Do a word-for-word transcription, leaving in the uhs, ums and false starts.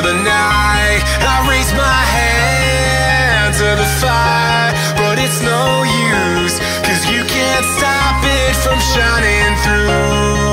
the night. I raise my hand to the fire, but it's no use, 'cause you can't stop it from shining through.